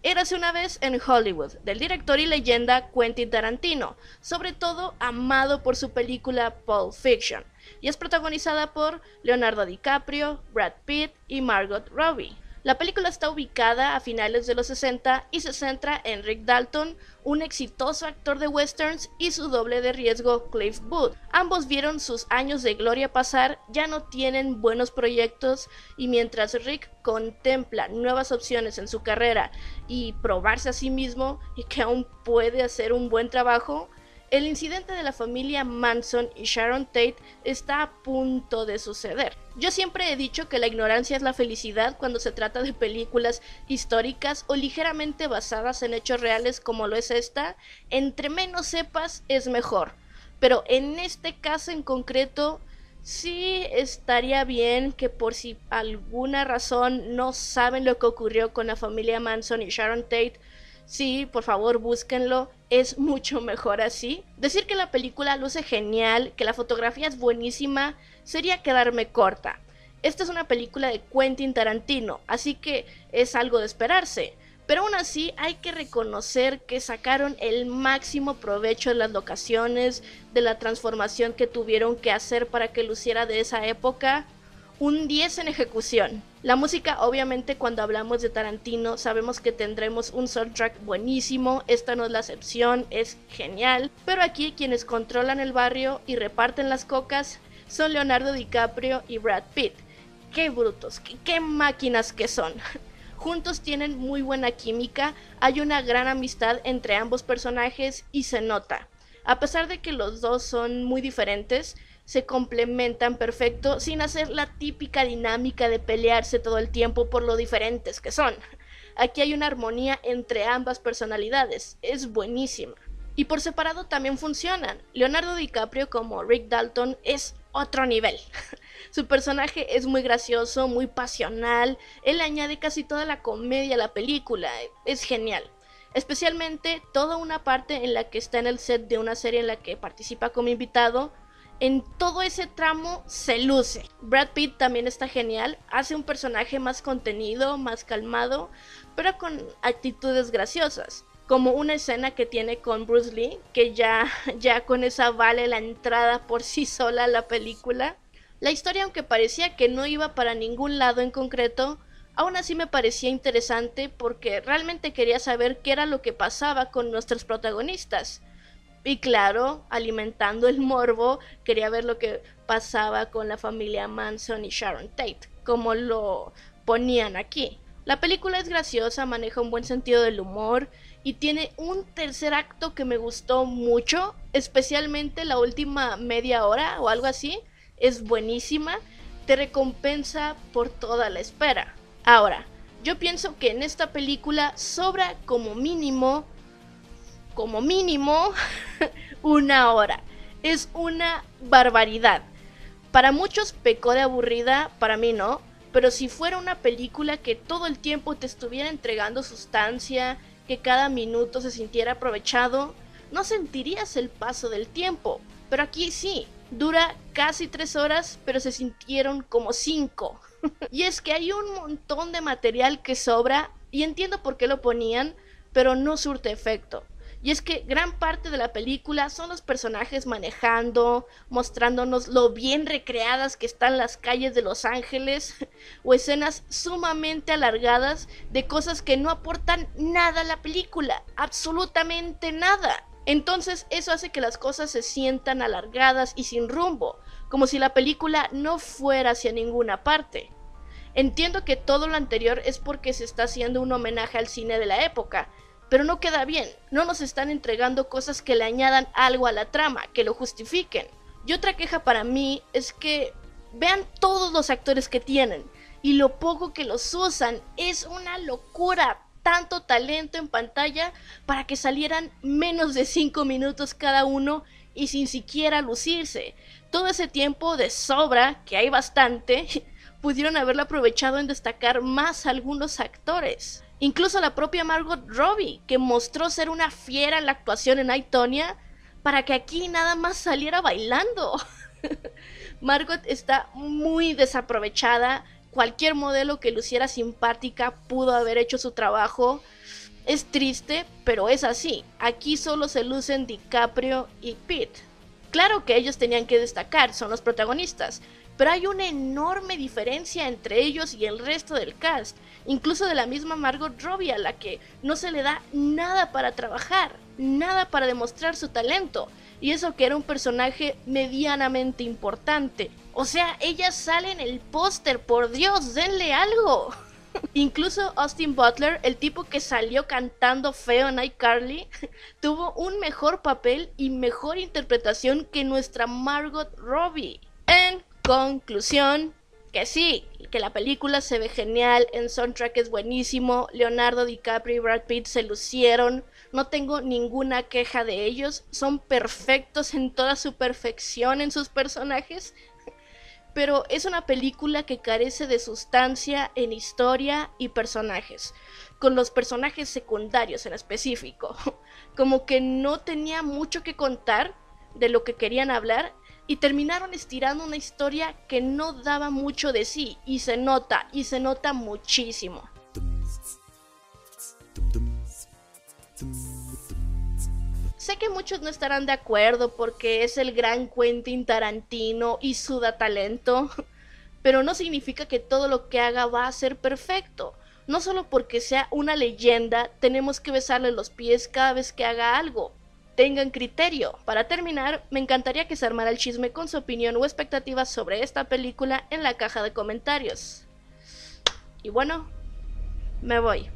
Érase una vez en Hollywood, del director y leyenda Quentin Tarantino, sobre todo amado por su película Pulp Fiction, y es protagonizada por Leonardo DiCaprio, Brad Pitt y Margot Robbie. La película está ubicada a finales de los 60 y se centra en Rick Dalton, un exitoso actor de westerns, y su doble de riesgo Cliff Booth. Ambos vieron sus años de gloria pasar, ya no tienen buenos proyectos, y mientras Rick contempla nuevas opciones en su carrera y probarse a sí mismo y que aún puede hacer un buen trabajo, el incidente de la familia Manson y Sharon Tate está a punto de suceder. Yo siempre he dicho que la ignorancia es la felicidad cuando se trata de películas históricas o ligeramente basadas en hechos reales como lo es esta. Entre menos sepas es mejor. Pero en este caso en concreto, sí estaría bien que por si alguna razón no saben lo que ocurrió con la familia Manson y Sharon Tate, sí, por favor búsquenlo, es mucho mejor así. Decir que la película luce genial, que la fotografía es buenísima, sería quedarme corta. Esta es una película de Quentin Tarantino, así que es algo de esperarse. Pero aún así hay que reconocer que sacaron el máximo provecho de las locaciones, de la transformación que tuvieron que hacer para que luciera de esa época. Un 10 en ejecución. La música, obviamente, cuando hablamos de Tarantino sabemos que tendremos un soundtrack buenísimo, esta no es la excepción, es genial, pero aquí quienes controlan el barrio y reparten las cocas son Leonardo DiCaprio y Brad Pitt. Qué brutos, qué máquinas que son. Juntos tienen muy buena química, hay una gran amistad entre ambos personajes y se nota. A pesar de que los dos son muy diferentes, se complementan perfecto sin hacer la típica dinámica de pelearse todo el tiempo por lo diferentes que son. Aquí hay una armonía entre ambas personalidades, es buenísima. Y por separado también funcionan. Leonardo DiCaprio como Rick Dalton es otro nivel. Su personaje es muy gracioso, muy pasional, él añade casi toda la comedia a la película, es genial. Especialmente toda una parte en la que está en el set de una serie en la que participa como invitado. En todo ese tramo se luce. Brad Pitt también está genial, hace un personaje más contenido, más calmado, pero con actitudes graciosas, como una escena que tiene con Bruce Lee, que ya con esa vale la entrada por sí sola a la película. La historia, aunque parecía que no iba para ningún lado en concreto, aún así me parecía interesante porque realmente quería saber qué era lo que pasaba con nuestros protagonistas. Y claro, alimentando el morbo, quería ver lo que pasaba con la familia Manson y Sharon Tate, como lo ponían aquí. La película es graciosa, maneja un buen sentido del humor y tiene un tercer acto que me gustó mucho, especialmente la última media hora o algo así, es buenísima, te recompensa por toda la espera. Ahora, yo pienso que en esta película sobra como mínimo una hora. Es una barbaridad. Para muchos pecó de aburrida, para mí no, pero si fuera una película que todo el tiempo te estuviera entregando sustancia, que cada minuto se sintiera aprovechado, no sentirías el paso del tiempo. Pero aquí sí, dura casi 3 horas, pero se sintieron como 5. Y es que hay un montón de material que sobra, y entiendo por qué lo ponían, pero no surte efecto. Y es que gran parte de la película son los personajes manejando, mostrándonos lo bien recreadas que están las calles de Los Ángeles, o escenas sumamente alargadas de cosas que no aportan nada a la película, absolutamente nada. Entonces eso hace que las cosas se sientan alargadas y sin rumbo, como si la película no fuera hacia ninguna parte. Entiendo que todo lo anterior es porque se está haciendo un homenaje al cine de la época, pero no queda bien, no nos están entregando cosas que le añadan algo a la trama, que lo justifiquen. Y otra queja para mí es que vean todos los actores que tienen, y lo poco que los usan, es una locura, tanto talento en pantalla para que salieran menos de 5 minutos cada uno y sin siquiera lucirse. Todo ese tiempo de sobra, que hay bastante, pudieron haberlo aprovechado en destacar más a algunos actores. Incluso la propia Margot Robbie, que mostró ser una fiera en la actuación en I, Tonya, para que aquí nada más saliera bailando. Margot está muy desaprovechada. Cualquier modelo que luciera simpática pudo haber hecho su trabajo. Es triste, pero es así. Aquí solo se lucen DiCaprio y Pitt. Claro que ellos tenían que destacar, son los protagonistas, pero hay una enorme diferencia entre ellos y el resto del cast, incluso de la misma Margot Robbie, a la que no se le da nada para trabajar, nada para demostrar su talento, y eso que era un personaje medianamente importante. O sea, ella sale en el póster, por Dios, denle algo. Incluso Austin Butler, el tipo que salió cantando feo en iCarly, tuvo un mejor papel y mejor interpretación que nuestra Margot Robbie. En conclusión, que sí, que la película se ve genial, el soundtrack es buenísimo, Leonardo DiCaprio y Brad Pitt se lucieron, no tengo ninguna queja de ellos, son perfectos en toda su perfección en sus personajes. Pero es una película que carece de sustancia en historia y personajes, con los personajes secundarios en específico. Como que no tenía mucho que contar de lo que querían hablar y terminaron estirando una historia que no daba mucho de sí, y se nota muchísimo. Sé que muchos no estarán de acuerdo porque es el gran Quentin Tarantino y suda talento, pero no significa que todo lo que haga va a ser perfecto. No solo porque sea una leyenda, tenemos que besarle los pies cada vez que haga algo. Tengan criterio. Para terminar, me encantaría que se armara el chisme con su opinión o expectativas sobre esta película en la caja de comentarios. Y bueno, me voy.